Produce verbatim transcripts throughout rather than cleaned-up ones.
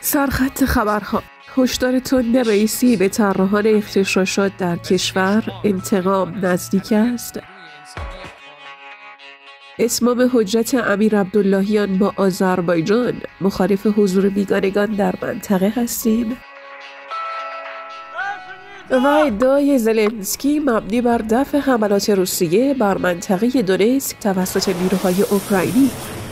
سرخط خبرها: هشدار تند رئیسی به طراحان اغتشاشات در کشور، انتقام نزدیک است. اتمام حجت امیر عبداللهیان با آذربایجان، مخالف حضور بیگانگان در منطقه هستیم. و ادعای زلنسکی مبنی بر دفع حملات روسیه بر منطقه دونتسک توسط نیروهای اوکراینی.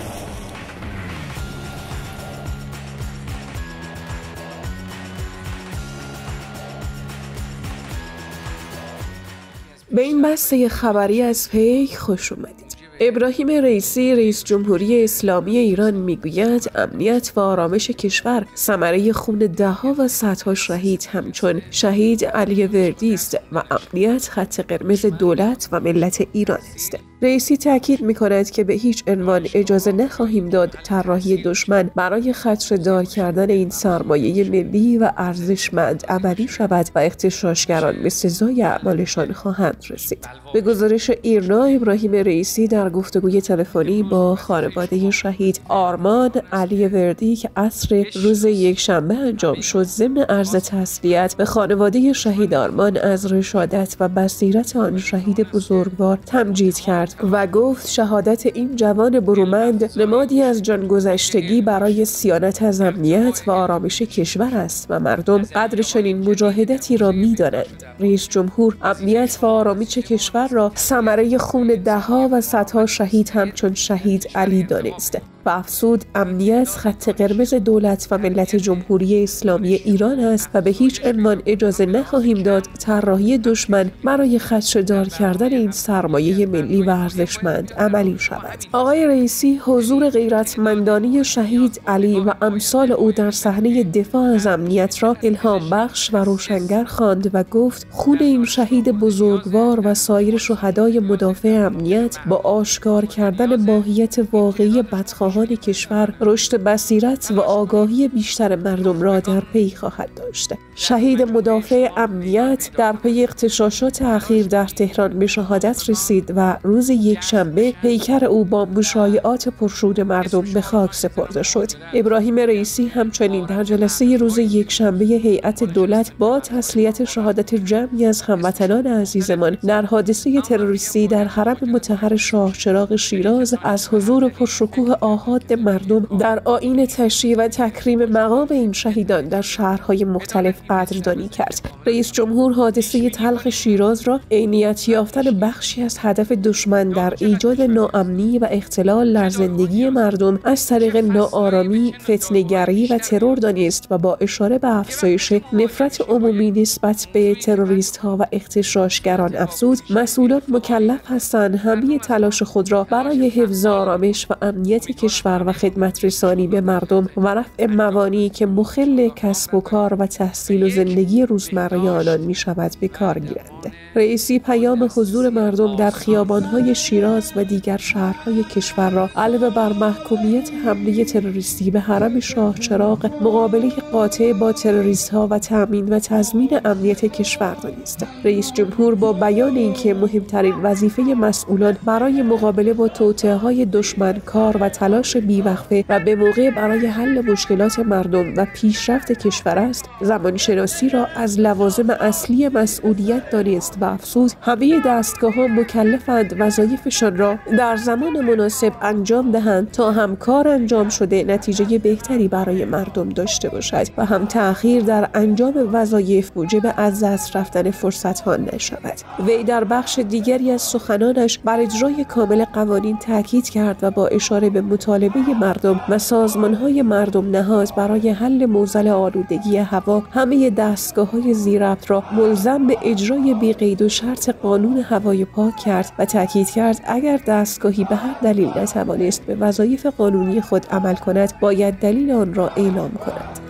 به این بسته خبری از پیک خوش اومدید. ابراهیم رئیسی، رئیس جمهوری اسلامی ایران میگوید امنیت و آرامش کشور ثمره خون دهها و صدها شهید همچون شهید علی وردی است و امنیت خط قرمز دولت و ملت ایران است. رئیسی تاکید می‌کند که به هیچ عنوان اجازه نخواهیم داد طراحی دشمن برای خدشه‌دار کردن این سرمایه ملی و ارزشمند عملی شود و اغتشاشگران به سزای اعمالشان خواهند رسید. به گزارش ایرنا، ابراهیم رئیسی در گفتگوی تلفنی با خانواده شهید آرمان علی وردی که عصر روز یکشنبه انجام شد، ضمن عرض تسلیت به خانواده شهید آرمان از رشادت و بصیرت آن شهید بزرگوار تمجید کرد و گفت شهادت این جوان برومند نمادی از جانگذشتگی برای صیانت از امنیت و آرامش کشور است و مردم قدر چنین مجاهدتی را می‌دانند. رئیس جمهور امنیت و آرامش کشور را ثمره خون دهها و صدها شهید همچون شهید علی دانست و افزود امنیت خط قرمز دولت و ملت جمهوری اسلامی ایران است و به هیچ عنوان اجازه نخواهیم داد طراحی دشمن برای خدشه‌دار کردن این سرمایه ملی و ارزشمند عملی شود. آقای رئیسی حضور غیرتمندانه شهید علی و امثال او در صحنه دفاع از امنیت را الهام بخش و روشنگر خواند و گفت خون این شهید بزرگوار و سایر شهدای مدافع امنیت با آشکار کردن ماهیت واقعی بدخواهان کشور، رشد بصیرت و آگاهی بیشتر مردم را در پی خواهد داشت. شهید مدافع امنیت در پی اغتشاشات اخیر در تهران به شهادت رسید و روز یکشنبه پیکر او با مشایعات پرشور مردم به خاک سپرده شد. ابراهیم رئیسی همچنین در جلسه روز یکشنبه هیئت دولت با تسلیت شهادت جمعی از هموطنان عزیزمان در حادثه تروریستی در حرم مطهر شاه چراغ شیراز از حضور پرشکوه آحاد مردم در آیین تشییع و تکریم مقام این شهیدان در شهرهای مختلف قدردانی کرد. رئیس جمهور حادثه تلخ شیراز را عینیت یافتن بخشی از هدف دشمن در ایجاد ناامنی و اختلال در زندگی مردم از طریق ناآرامی، فتنه‌گری و ترور دانست و با اشاره به افزایش نفرت عمومی نسبت به تروریست‌ها و اغتشاشگران افزود مسئولان مکلف هستند همه تلاش خود را برای حفظ آرامش و امنیت کشور و خدمت رسانی به مردم و رفع موانعی که مخل کسب و کار و تحصیل و زندگی روزمره آنان می شود به کار گیرند. رئیسی پیام حضور مردم در خیابان‌های شیراز و دیگر شهرهای کشور را علاوه بر محکومیت حمله تروریستی به حرم شاه چراغ، مقابله قاطع با تروریست‌ها و تأمین و تضمین امنیت کشور دانست. رئیس جمهور با بیان اینکه مهمترین وظیفه مسئولان برای مقابله با توطئه‌های دشمن کار و تلاش بیوقفه و به موقع برای حل مشکلات مردم و پیشرفت کشور است، زمانشناسی را از لوازم اصلی مسئولیت دانست و افزود همه دستگاه‌ها مکلفند وظایفشان را در زمان مناسب انجام دهند تا هم کار انجام شده نتیجه بهتری برای مردم داشته باشد و هم تأخیر در انجام وظایف موجب از دست رفتن فرصت‌ها نشود. وی در بخش دیگری از سخنانش بر اجرای کامل قوانین تاکید کرد و با اشاره به مطالبه مردم و سازمان‌های مردم نهاد برای حل معضل آلودگی هوا همه دستگاه‌های زیرربط را ملزم به اجرای بی قید و شرط قانون هوای پاک کرد و تاکید کرد اگر دستگاهی به هر دلیل نتوانست به وظایف قانونی خود عمل کند باید دلیل آن را اعلام کند.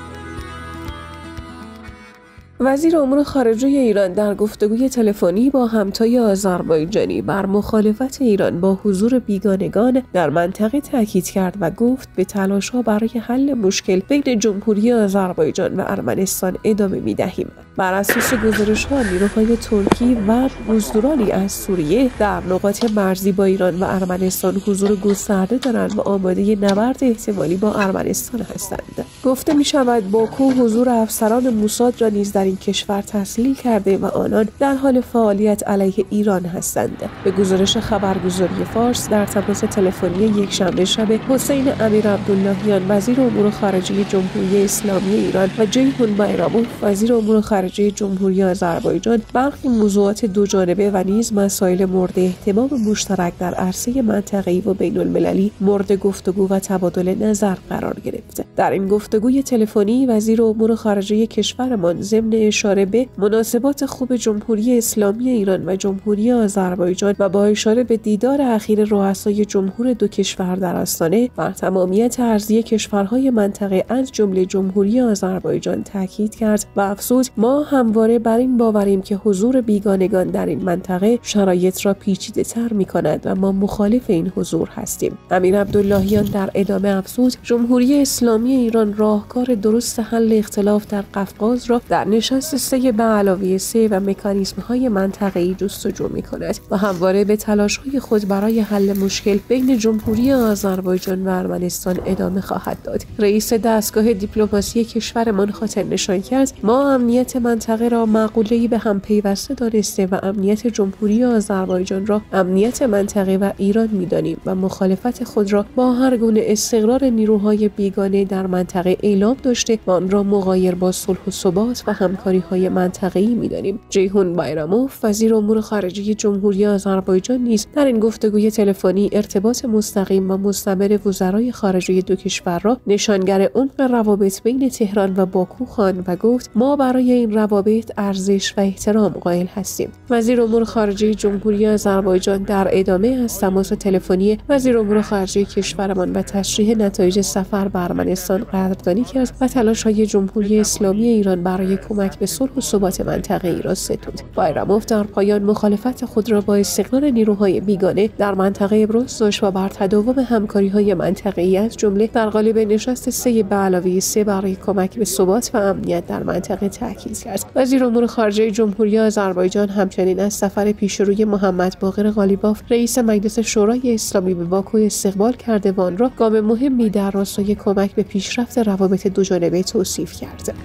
وزیر امور خارجه ایران در گفتگوی تلفنی با همتای آذربایجانی بر مخالفت ایران با حضور بیگانگان در منطقه تاکید کرد و گفت به تلاش‌ها برای حل مشکل بین جمهوری آذربایجان و ارمنستان ادامه می‌دهیم. بر اساس گزارش‌ها نیروهای ترکی و بزدورانی از سوریه در نقاط مرزی با ایران و ارمنستان حضور گسترده دارند و آماده نبرد احتمالی با ارمنستان هستند. گفته می شود باکو حضور افسران موساد را نیز در این کشور تسهیل کرده و آنان در حال فعالیت علیه ایران هستند. به گزارش خبرگزاری فارس، در تماس تلفنی یکشنبه شب حسین امیر عبداللهیان وزیر امور خارجه جمهوری اسلامی ایران و جیهون بایراموف وزیر امور خارجه جمهوری آذربایجان برخی موضوعات دوجانبه و نیز مسائل مورد اهتمام مشترک در عرصه منطقه‌ای و بین‌المللی مورد گفتگو و تبادل نظر قرار گرفت. در این گفتگوی تلفنی وزیر امور خارجه کشورمان ضمن اشاره به مناسبات خوب جمهوری اسلامی ایران و جمهوری آذربایجان و با اشاره به دیدار اخیر رؤسای جمهور دو کشور در آستانه بر تمامیت ارضی کشورهای منطقه از جمله جمهوری آذربایجان تاکید کرد و افزود: ما همواره بر این باوریم که حضور بیگانگان در این منطقه شرایط را پیچیده‌تر می‌کند و ما مخالف این حضور هستیم. امیر عبداللهیان در ادامه افزود: جمهوری اسلامی ایران راهکار درست حل اختلاف در قفقاز را در نشست سه به علاوه سه و مکانیزم‌های منطقه‌ای جستجو می‌کند و همواره به تلاش‌های خود برای حل مشکل بین جمهوری آذربایجان و ارمنستان ادامه خواهد داد. رئیس دستگاه دیپلماسی کشورمان خاطر نشان کرد: ما امنیت منطقه را معقوله‌ای به هم پیوسته دانسته و امنیت جمهوری آذربایجان را امنیت منطقه و ایران می‌دانیم و مخالفت خود را با هر گونه استقرار نیروهای بیگانه در منطقه اعلام داشته و آن را مغایر با صلح و ثبات و همکاری‌های منطقه‌ای می‌دانیم. جیهون بایراموف وزیر امور خارجه جمهوری آذربایجان نیز در این گفتگوی تلفنی ارتباط مستقیم و مستمر وزرای خارجه دو کشور را نشانگر عمق روابط بین تهران و باکو خواند و گفت: ما برای این روابط ارزش و احترام قائل هستیم. وزیر امور خارجه جمهوری آذربایجان در ادامه از تماس تلفنی وزیر امور خارجه کشورمان و تشریح نتایج سفر به ارمنستان قدردانی کرد و تلاش‌های جمهوری اسلامی ایران برای کمک به صلح و ثبات منطقه‌ای را ستود. بایراموف در پایان مخالفت خود را با استقرار نیروهای بیگانه در منطقه ابراز داشت و بر تداوم همکاری‌های منطقه‌ای از جمله در قالب نشست سه به علاوه سه برای کمک به ثبات و امنیت در منطقه تاکید کرد. وزیر امور خارجه جمهوری آذربایجان همچنین از سفر پیشروی محمد باقر قالیباف رئیس مجلس شورای اسلامی به باکو استقبال کرده و آن را گام مهمی در راستای کمک به پیشرفت روابط دوجانبه توصیف کرد.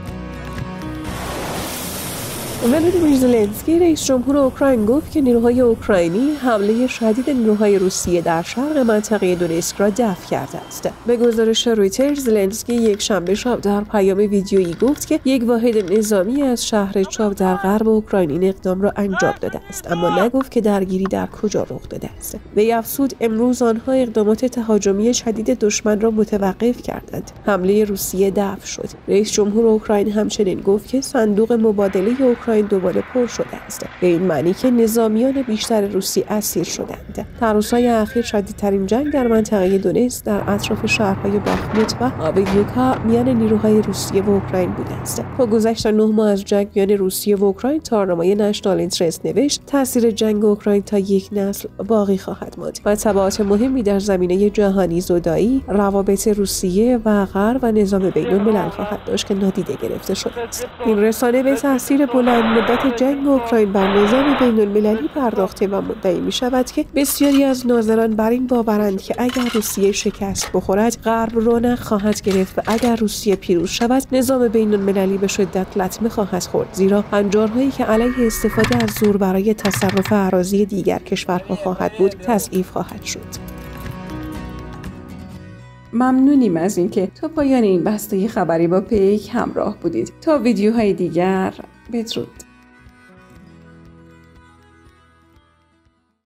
ولادیمیر زلنسکی رئیس جمهور اوکراین گفت که نیروهای اوکراینی حمله شدید نیروهای روسیه در شرق منطقه دونتسک را دفع کرده است. به گزارش رویترز، زلنسکی یک شنبه شب در پیام ویدیویی گفت که یک واحد نظامی از شهر چاپ در غرب اوکراین این اقدام را انجام داده است، اما نگفت که درگیری در کجا رخ داده است. وی افزود: امروز آنها اقدامات تهاجمی شدید دشمن را متوقف کردند. حمله روسیه دفع شد. رئیس جمهور اوکراین همچنین گفت که صندوق مبادله اوکراین دوباره پر شده است، به این معنی که نظامیان بیشتر روسی اسیر شدند. در روزهای اخیر شدیدترین جنگ در منطقه دونتسک در اطراف شهرهای باخموت و آویدیوکا میان نیروهای روسیه و اوکراین بوده است. با گذشت نه ماه از جنگ میان روسیه و اوکراین، تارنامه نشنال اینترست نوشت: تاثیر جنگ اوکراین تا یک نسل باقی خواهد ماند و تبعات مهمی در زمینه جهانی زدایی، روابط روسیه و غرب و نظام بین‌الملل خواهد داشت که نادیده گرفته شده است. این رسانه به تاثیر بلند مدت جنگ اوکراین بر نظام بین‌المللی پرداخته و مدعی می شود که بسیاری از ناظران بر این باورند که اگر روسیه شکست بخورد، غرب رونق خواهد گرفت و اگر روسیه پیروز شود، نظام بین‌المللی به شدت لطمه خواهد خورد، زیرا هنجارهایی که علیه استفاده از زور برای تصرف اراضی دیگر کشورها خواهد بود، تضعیف خواهد شد. ممنونیم از اینکه تا پایان این بسته خبری با پیک همراه بودید. تا ویدیوهای دیگر، بدرود.